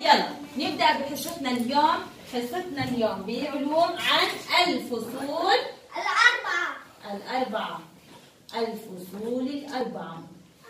يلا نبدأ بحصتنا اليوم. حصتنا اليوم بعلوم عن الفصول الأربعة. الفصول الأربعة.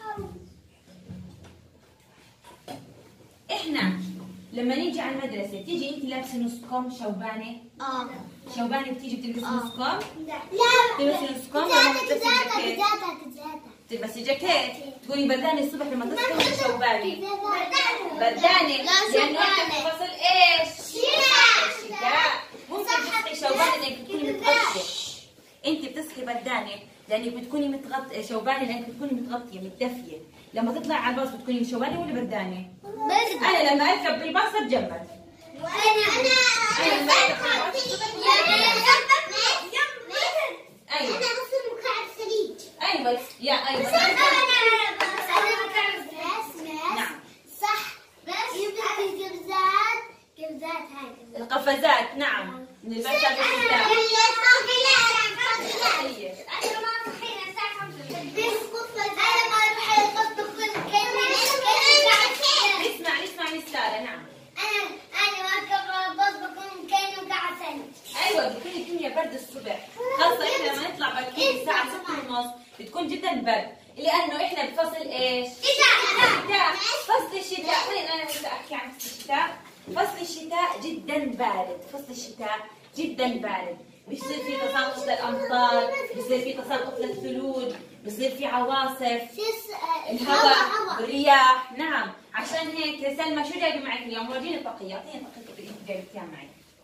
إحنا لما نيجي على المدرسة تيجي أنت لابسة نص كم شوبانة؟ شوبانة بتيجي بتلبسي نص كم؟ لا بتلبسي نص كم ولا بتلبسي جاكيت؟ بتلبسي جاكيت. تكوني بردانة الصبح لما تصحي ولا شوبانة؟ بردانة لأنه إحنا في فصل إيش؟ الشتاء. ممكن تصحي شوبانة لأنك بتكوني متغطية. أنت بتصحي بردانة لأنك بتكوني متغطية، شوبانة لأنك بتكوني متغطية متدفية. لما تطلع على الباص بتكوني شوبانة ولا بردانة؟ أنا لما أركب بالباص أتجمد. وأنا لما أركب بالباص أيوة. أنا أصلا مكعب ثليج. أيوة يا أيوة. نعم. صح. بس قفزات هاي. القفزات نعم. من البردة بالشتاء. اسمعي سارة. نعم. أنا واقفة باص بكون كأنه قاعد ثلج. ايوه بتكون الدنيا برد الصبح، خاصة احنا لما نطلع بكير الساعة 6:30 بتكون جدا برد، لأنه احنا بفصل ايش؟ الشتاء. فصل الشتاء، خلينا انا هسه احكي عن فصل الشتاء. فصل الشتاء جدا بارد، فصل الشتاء جدا بارد، بيصير في تساقط للأمطار، بيصير في تساقط للثلوج، بيصير في عواصف، الهواء، الرياح. نعم، عشان هيك يا سلمى شو جايبه معك اليوم؟ ورجيني الطاقية، اعطيني طاقيتك اللي انت جايبتها معي.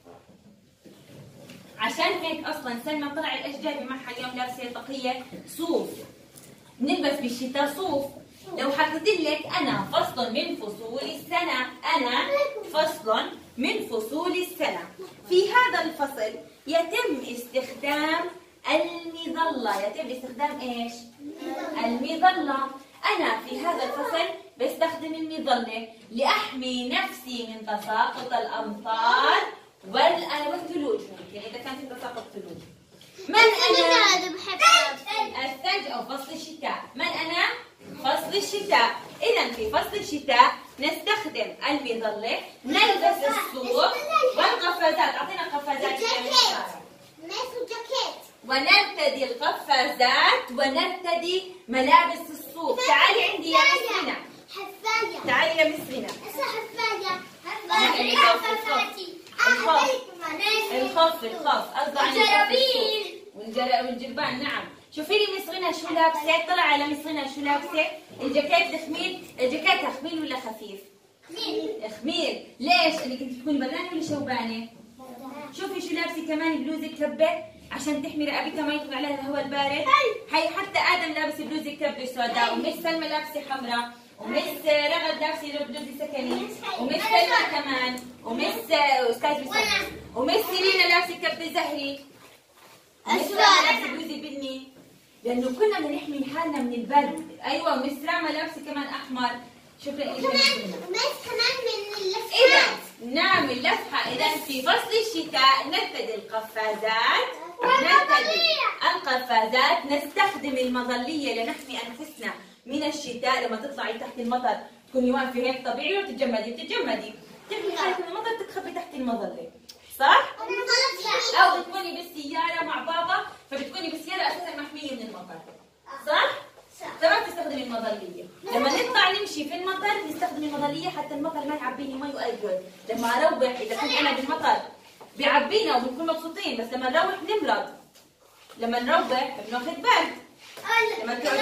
عشان هيك اصلا سلمى طلعت ايش جايبه معها اليوم؟ لابسه طاقية صوف. نلبس بالشتاء صوف. لو حكيت لك انا فصل من فصول السنة، انا فصل من فصول السنة. في هذا الفصل يتم استخدام المظلة. يتم استخدام ايش؟ المظلة. انا في هذا الفصل بستخدم المظلة لأحمي نفسي من تساقط الأمطار والثلوج، ممكن إذا كان في تساقط ثلوج. من أنا؟ الثلج أو فصل الشتاء. من أنا؟ فصل الشتاء. إذا في فصل الشتاء نستخدم المظلة، نلبس الصوف والقفازات. أعطينا قفازات ونرتدي القفازات ونرتدي ملابس الصوف. تعالي عندي يا مسرنا. تعالي يا مسرنا. الخف قصده عن والجربان. نعم. شوفي لي مسرنا شو لابسه. طلع على مسرنا شو لابسه. الجاكيت الخميل. الجاكيت خميل ولا خفيف؟ خميل. ليش؟ انك انت تكوني بردانه ولا شوبانه؟ شوفي شو لابسه كمان، بلوزه كبه عشان تحمي رقبتها ما يدخل عليها الهواء البارد. هي حتى ادم لابس بلوزه كبه سوداء، ومس سلمى لابسه حمراء، ومس رغد لابسه بلوزه سكني، ومس سلمى كمان، ومس استاذ ومس سيرينا لابسه كبه زهري، ومس لابسه بلوزه بني، لانه كلنا بدنا نحمي حالنا من البرد. ايوه. ومس راما لابسه كمان احمر. شكرا لك. كمان من اللفحات. إذا نعمل لفحة. إذا في فصل الشتاء نرتدي القفازات، نستخدم المظلية لنحمي أنفسنا من الشتاء. لما تطلعي تحت المطر تكوني واقفة هيك طبيعي وتتجمدي تحمي حالك من المطر، تتخبي تحت المظلة، صح؟ أو تكوني بالسيارة مع بابا، فبتكوني بالسيارة أساسا محمية من المطر، صح؟ فما بتستخدمي المظلية. لما نطلع نمشي في المطر نستخدم المظلية حتى المطر ما يعبيني مي وأجود. لما أروح إذا كنت أنا بالمطر بيعبينا وبنكون مبسوطين، بس لما نروح نمرض. لما نروح بناخذ برد. لما نلعب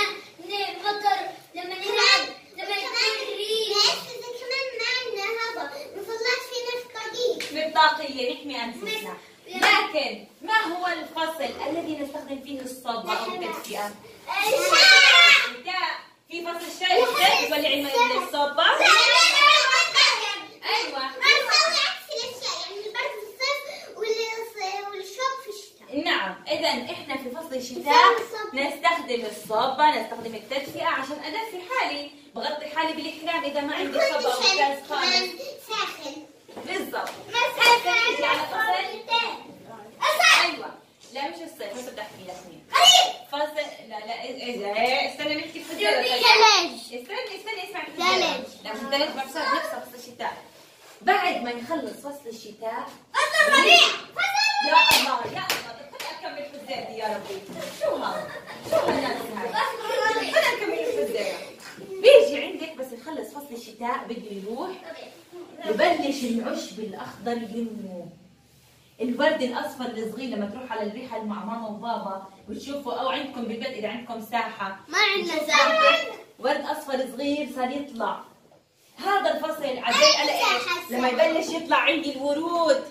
كمان معنا هذا نطلعش في نفس طاقية نحمي أنفسنا. لكن ما هو الفصل الذي نستخدم فيه الصب أو التدفئة؟ الشتاء. في فصل الشتاء تولعي الصبة. أيوة. نعم. إذا إحنا في فصل الشتاء نستخدم الصبة، نستخدم التدفئة عشان أدفي حالي، بغطي حالي بالإحلام إذا ما عندي صبة أو غاز خالص. بالضبط. هسه نجي على فصل. أيوة. لا مش الصيف، هسه بدي أحكي لك مين. فصل. لا إذا استنى نحكي في الثلج. استني اسمعي في الثلج. لا في الثلج بحسب نفسها فصل الشتاء. بعد ما يخلص فصل الشتاء فصل الربيع. يا الله يا الله، خليني اكمل الفزاعة يا ربي. شو هذا؟ شو هالناس هاي؟ خليني اكمل الفزاعة. بيجي عندك بس يخلص فصل الشتاء بده يروح يبلش العشب الاخضر ينمو. الورد الاصفر الصغير لما تروح على الريحه مع ماما وبابا وتشوفوا، او عندكم بالبيت اذا عندكم ساحه ما عندنا ساحة. ورد اصفر صغير صار يطلع. هذا الفصل عدل على ايش؟ لما يبلش يطلع عندي الورود.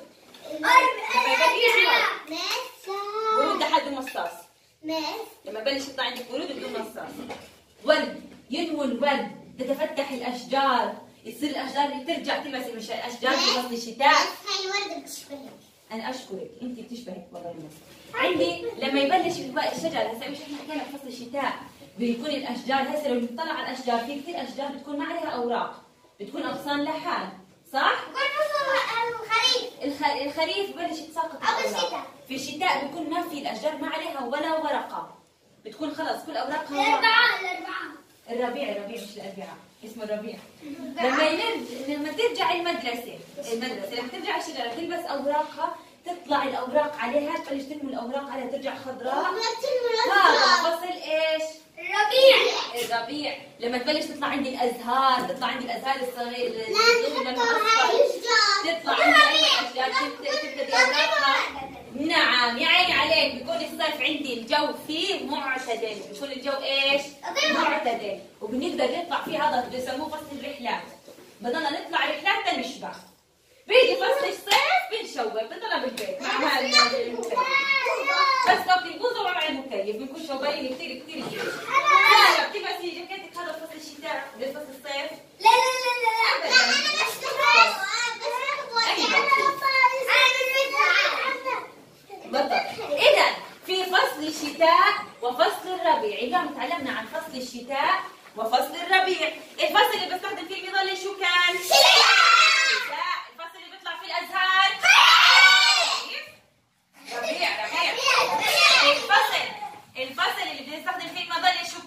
ورود لحد مصاص. لما يبلش يطلع عندك ورود بدون مصاص. ورد، ينمو الورد، تتفتح الاشجار، يصير الاشجار ترجع تلمس الاشجار في فصل الشتاء. هاي الوردة بتشبهك. انا اشكرك، انت بتشبهك والله الناس. عندي لما يبلش الشجر، هسه مش احنا حكينا في فصل الشتاء بيكون الاشجار، هسه لو نطلع على الاشجار في كثير اشجار بتكون ما عليها اوراق، بتكون اغصان لحال، صح؟ الخريف ببلش يتساقط الاوراق. في الشتاء بيكون ما في الاشجار ما عليها ولا ورقه، بتكون خلص كل اوراقها الربيع مش الاربعاء، اسمه الربيع. لما ترجع المدرسه لما ترجع الشجره تلبس اوراقها، تطلع الاوراق عليها، تبلش تنمو الاوراق عليها ترجع خضراء. هذا فصل ايش؟ الربيع. لما تبلش تطلع عندي الازهار، الصغيره لونها اصفر، تطلع عندي الاشجار تبتدي اوراقها. نعم يا عيني عليك. بيكون الصيف عندي الجو فيه معتدل، بيكون الجو ايش؟ معتدل، وبنقدر نطلع فيه. هذا بسموه فصل الرحلات، بدنا نطلع رحلات تنشبع. بيجي فصل الصيف بنشوف، بنضلنا بالبيت مع المكيف، بس طاقة البوظة ومع المكيف بنكون شوبانين كثير كثير كثير. لا بتلبسي جاكيتك هذا فصل الشتاء بفصل الصيف؟ لا بالضبط. إذا في فصل الشتاء وفصل الربيع، اليوم تعلمنا عن فصل الشتاء وفصل الربيع. الفصل اللي بستخدم فيه المظلة شو كان؟ الفصل اللي بيطلع فيه الأزهار ربيع. الفصل اللي بنستخدم فيه المظلة شو